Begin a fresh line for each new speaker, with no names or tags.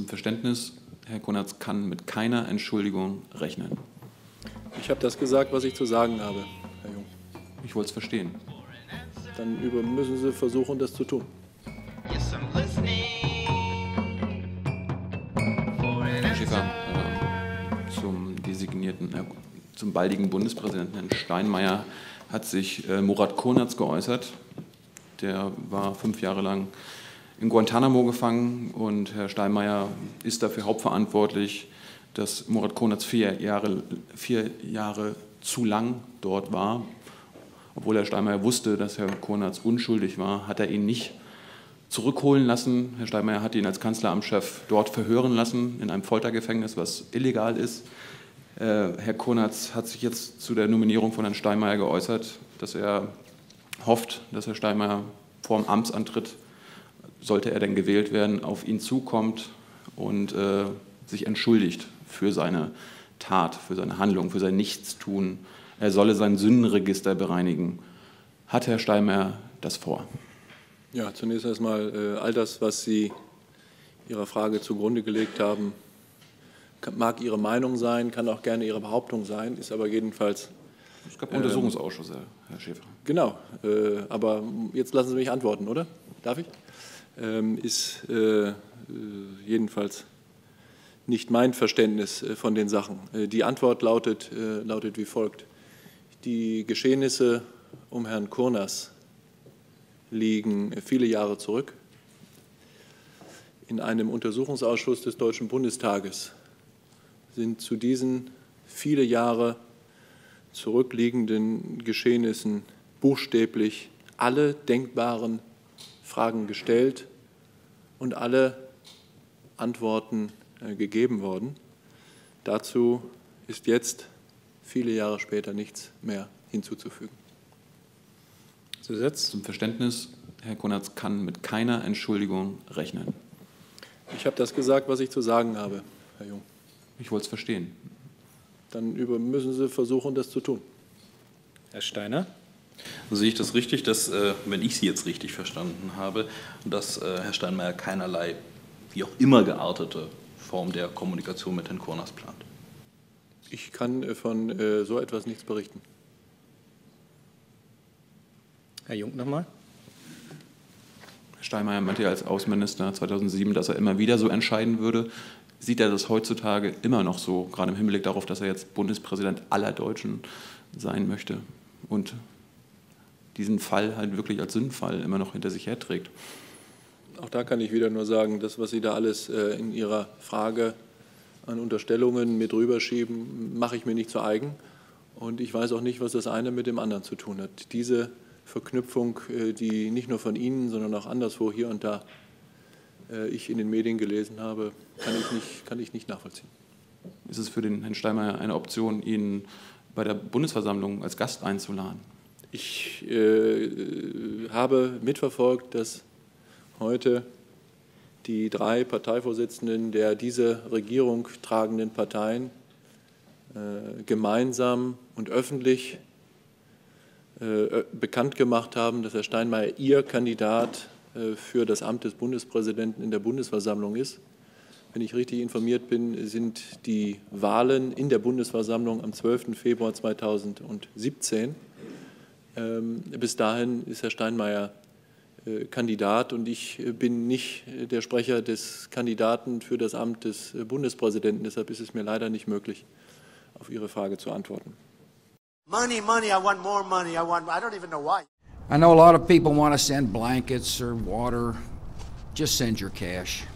Zum Verständnis, Herr Konatz kann mit keiner Entschuldigung rechnen.
Ich habe das gesagt, was ich zu sagen habe, Herr Jung.
Ich wollte es verstehen.
Dann müssen Sie versuchen, das zu tun.
Herr Schäfer, zum baldigen Bundespräsidenten Herrn Steinmeier hat sich Murat Konatz geäußert. Der war 5 Jahre lang in Guantanamo gefangen und Herr Steinmeier ist dafür hauptverantwortlich, dass Murat Konatz 4 Jahre zu lang dort war. Obwohl Herr Steinmeier wusste, dass Herr Konatz unschuldig war, hat er ihn nicht zurückholen lassen. Herr Steinmeier hat ihn als Kanzleramtschef dort verhören lassen, in einem Foltergefängnis, was illegal ist. Herr Konatz hat sich jetzt zu der Nominierung von Herrn Steinmeier geäußert, dass er hofft, dass Herr Steinmeier vor dem Amtsantritt, sollte er denn gewählt werden, auf ihn zukommt und sich entschuldigt für seine Tat, für seine Handlung, für sein Nichtstun. Er solle sein Sündenregister bereinigen. Hat Herr Steinmeier das vor?
Ja, zunächst erstmal all das, was Sie Ihrer Frage zugrunde gelegt haben, mag Ihre Meinung sein, kann auch gerne Ihre Behauptung sein, ist aber jedenfalls...
Es gab Untersuchungsausschüsse, Herr Schäfer.
Genau, aber jetzt lassen Sie mich antworten, oder? Darf ich? Ist jedenfalls nicht mein Verständnis von den Sachen. Die Antwort lautet wie folgt. Die Geschehnisse um Herrn Konatz liegen viele Jahre zurück. In einem Untersuchungsausschuss des Deutschen Bundestages sind zu diesen viele Jahre zurückliegenden Geschehnissen buchstäblich alle denkbaren Fragen gestellt und alle Antworten gegeben worden. Dazu ist jetzt, viele Jahre später, nichts mehr hinzuzufügen.
Zusatz? Zum Verständnis, Herr Konatz kann mit keiner Entschuldigung rechnen.
Ich habe das gesagt, was ich zu sagen habe, Herr Jung.
Ich wollte es verstehen.
Dann müssen Sie versuchen, das zu tun.
Herr Steiner?
So sehe ich das richtig, dass, wenn ich Sie jetzt richtig verstanden habe, dass Herr Steinmeier keinerlei, wie auch immer geartete Form der Kommunikation mit Herrn Konatz plant?
Ich kann von so etwas nichts berichten.
Herr Jung nochmal.
Herr Steinmeier meinte ja als Außenminister 2007, dass er immer wieder so entscheiden würde. Sieht er das heutzutage immer noch so, gerade im Hinblick darauf, dass er jetzt Bundespräsident aller Deutschen sein möchte und diesen Fall halt wirklich als Sündenfall immer noch hinter sich herträgt?
Auch da kann ich wieder nur sagen, das, was Sie da alles in Ihrer Frage an Unterstellungen mit rüberschieben, mache ich mir nicht zu eigen. Und ich weiß auch nicht, was das eine mit dem anderen zu tun hat. Diese Verknüpfung, die nicht nur von Ihnen, sondern auch anderswo hier und da ich in den Medien gelesen habe, kann ich nicht nachvollziehen.
Ist es für den Herrn Steinmeier eine Option, ihn bei der Bundesversammlung als Gast einzuladen?
Ich habe mitverfolgt, dass heute die 3 Parteivorsitzenden der diese Regierung tragenden Parteien gemeinsam und öffentlich bekannt gemacht haben, dass Herr Steinmeier ihr Kandidat für das Amt des Bundespräsidenten in der Bundesversammlung ist. Wenn ich richtig informiert bin, sind die Wahlen in der Bundesversammlung am 12. Februar 2017. Bis dahin ist Herr Steinmeier Kandidat und ich bin nicht der Sprecher des Kandidaten für das Amt des Bundespräsidenten. Deshalb ist es mir leider nicht möglich, auf Ihre Frage zu antworten.
Money, money, I want more money. I don't even know why.
I know a lot of people want to send blankets or water. Just send your cash.